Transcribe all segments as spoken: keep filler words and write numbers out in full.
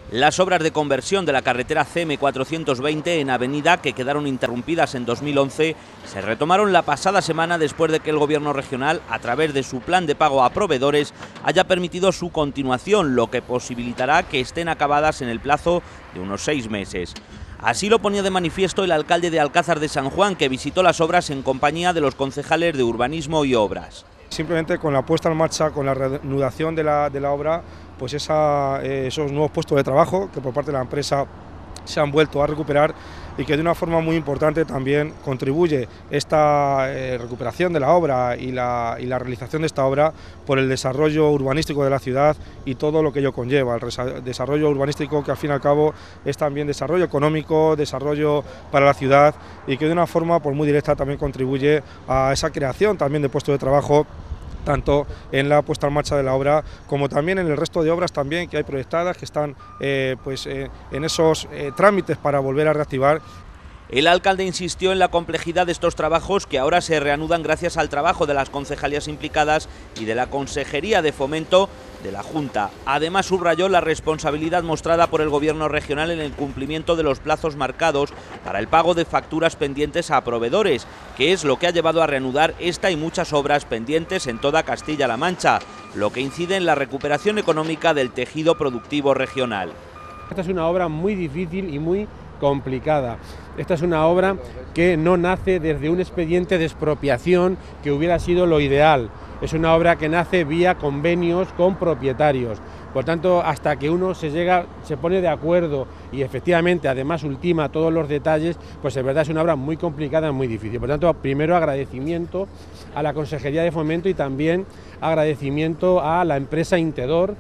Las obras de conversión de la carretera C M cuatrocientos veinte en Avenida, que quedaron interrumpidas en dos mil once, se retomaron la pasada semana después de que el Gobierno regional, a través de su plan de pago a proveedores, haya permitido su continuación, lo que posibilitará que estén acabadas en el plazo de unos seis meses. Así lo ponía de manifiesto el alcalde de Alcázar de San Juan, que visitó las obras en compañía de los concejales de Urbanismo y Obras. Simplemente con la puesta en marcha, con la reanudación de la, de la obra, pues esa, eh, esos nuevos puestos de trabajo que por parte de la empresa se han vuelto a recuperar y que de una forma muy importante también contribuye esta eh, recuperación de la obra y la, y la realización de esta obra por el desarrollo urbanístico de la ciudad y todo lo que ello conlleva, el desarrollo urbanístico que al fin y al cabo es también desarrollo económico, desarrollo para la ciudad y que de una forma pues, muy directa también contribuye a esa creación también de puestos de trabajo, tanto en la puesta en marcha de la obra como también en el resto de obras también que hay proyectadas, que están eh, pues, eh, en esos eh, trámites para volver a reactivar. El alcalde insistió en la complejidad de estos trabajos que ahora se reanudan gracias al trabajo de las concejalías implicadas y de la Consejería de Fomento de la Junta. Además subrayó la responsabilidad mostrada por el Gobierno regional en el cumplimiento de los plazos marcados para el pago de facturas pendientes a proveedores, que es lo que ha llevado a reanudar esta y muchas obras pendientes en toda Castilla-La Mancha, lo que incide en la recuperación económica del tejido productivo regional. Esta es una obra muy difícil y muy complicada. Esta es una obra que no nace desde un expediente de expropiación que hubiera sido lo ideal. Es una obra que nace vía convenios con propietarios. Por tanto, hasta que uno se llega, se pone de acuerdo y efectivamente además ultima todos los detalles, pues es verdad es una obra muy complicada y muy difícil. Por tanto, primero agradecimiento a la Consejería de Fomento y también agradecimiento a la empresa Intedor,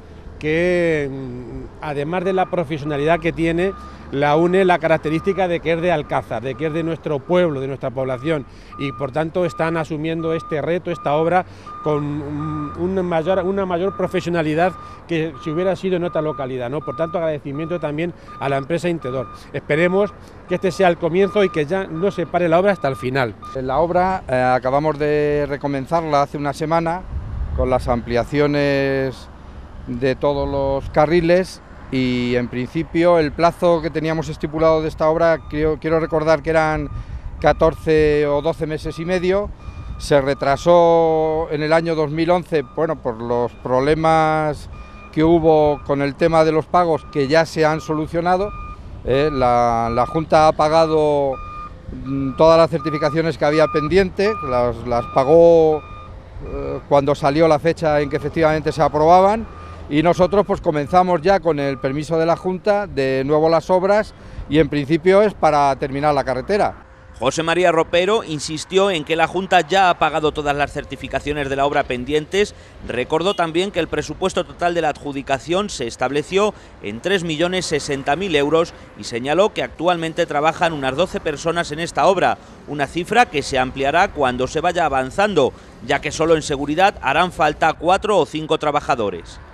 que además de la profesionalidad que tiene, la une la característica de que es de Alcázar, de que es de nuestro pueblo, de nuestra población, y por tanto están asumiendo este reto, esta obra, con una mayor, una mayor profesionalidad que si hubiera sido en otra localidad, ¿no? Por tanto, agradecimiento también a la empresa Intedor. Esperemos que este sea el comienzo y que ya no se pare la obra hasta el final. La obra eh, acabamos de recomenzarla hace una semana con las ampliaciones de todos los carriles y en principio el plazo que teníamos estipulado de esta obra, quiero, quiero recordar que eran catorce o doce meses y medio, se retrasó en el año dos mil once, bueno, por los problemas que hubo con el tema de los pagos que ya se han solucionado. eh, la, la Junta ha pagado todas las certificaciones que había pendiente, las, las pagó eh, cuando salió la fecha en que efectivamente se aprobaban. Y nosotros pues comenzamos ya con el permiso de la Junta de nuevo las obras y en principio es para terminar la carretera. José María Ropero insistió en que la Junta ya ha pagado todas las certificaciones de la obra pendientes. Recordó también que el presupuesto total de la adjudicación se estableció en tres millones sesenta mil euros y señaló que actualmente trabajan unas doce personas en esta obra, una cifra que se ampliará cuando se vaya avanzando, ya que solo en seguridad harán falta cuatro o cinco trabajadores.